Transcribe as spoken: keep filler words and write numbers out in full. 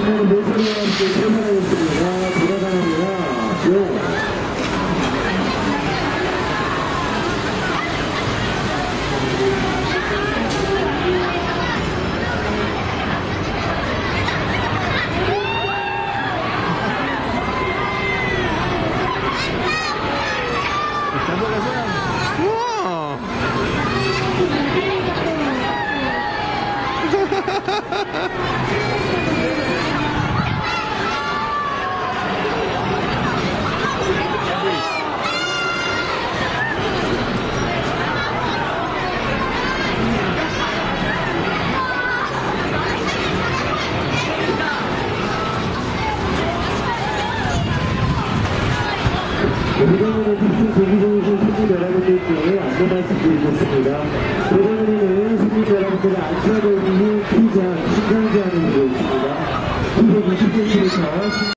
오늘 모습과 함께 출발하겠습니다. 돌아다닙니다. 네. 대전문은 특수 대기 중이신 승객 여러분들께 안내 말씀드리겠습니다. 대전문에는 승객 여러분들의 안전을 위해 피자, 신강제하는 일이 있습니다. 이백이십 센티미터